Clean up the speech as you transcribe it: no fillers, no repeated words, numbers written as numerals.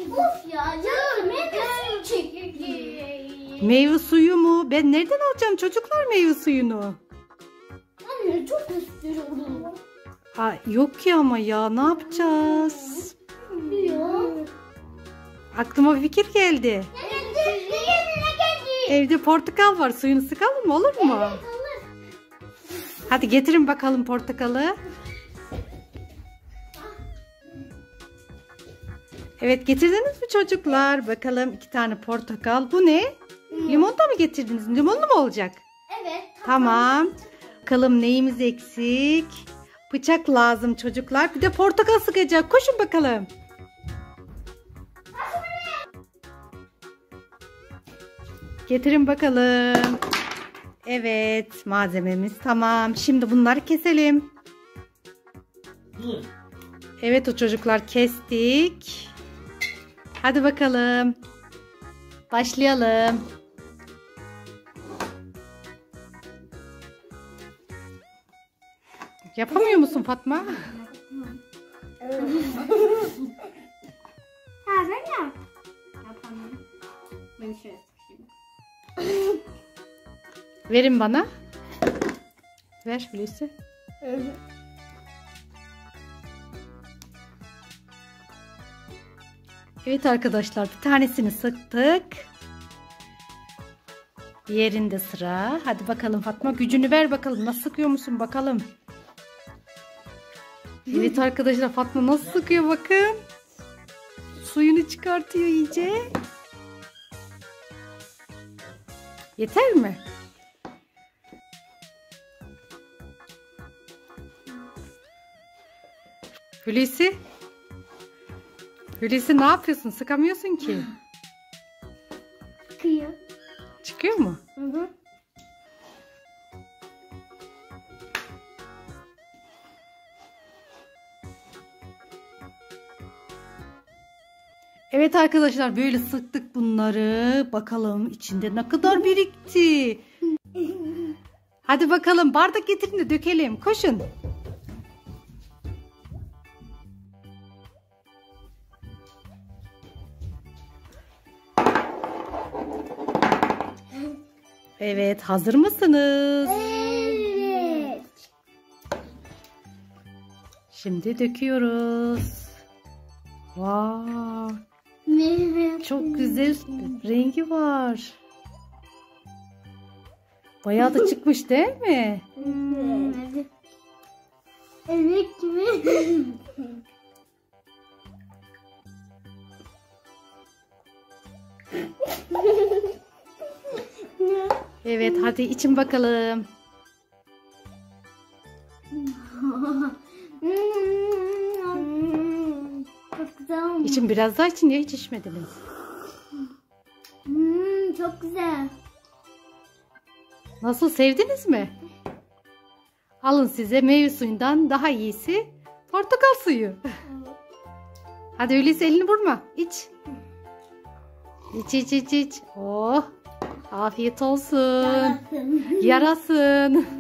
Of ya canım meyve suyu çekirdeği. Meyve suyu mu? Ben nereden alacağım çocuklar meyve suyunu? Anne çok istiyorum. Yok ki ama ya ne yapacağız? Ya. Aklıma bir fikir geldi. Evde portakal var. Suyunu sıkalım mı? Olur mu? Evet olur. Hadi getirin bakalım portakalı. Evet getirdiniz mi çocuklar? Bakalım 2 tane portakal. Bu ne? Limon da mı getirdiniz? Limonlu mu olacak? Evet. Tamam. Bakalım neyimiz eksik? Bıçak lazım çocuklar. Bir de portakal sıkacak. Koşun bakalım. Getirin bakalım. Evet malzememiz tamam. Şimdi bunları keselim. Evet o çocuklar kestik. Hadi bakalım. Başlayalım. Yapamıyor musun Fatma? Ha ben yap. Yapamam. Ben şöyle tutayım. Verin bana. Ver Hulusi. Evet arkadaşlar bir tanesini sıktık. Diğerinde sıra. Hadi bakalım Fatma gücünü ver bakalım. Nasıl sıkıyor musun bakalım. Evet arkadaşlar Fatma nasıl sıkıyor bakın. Suyunu çıkartıyor iyice. Yeter mi? Hulusi. Hulusi ne yapıyorsun? Sıkamıyorsun ki. Kıyı. Çıkıyor mu? Hı. Evet arkadaşlar böyle sıktık bunları. Bakalım içinde ne kadar birikti. Hadi bakalım bardak getirin de dökelim. Koşun. Evet hazır mısınız? Evet. Şimdi döküyoruz. Wow. Meyve. Çok güzel rengi var. Bayağı da çıkmış değil mi? Evet. Evet mi? Evet hadi için bakalım. Çok güzel olmuş. İçin biraz daha için ya hiç içmediniz. Çok güzel. Nasıl sevdiniz mi? Alın size meyve suyundan daha iyisi portakal suyu. Hadi öyleyse elini vurma. İç. İç. Oh. Afiyet olsun. Yarasın. Yarasın.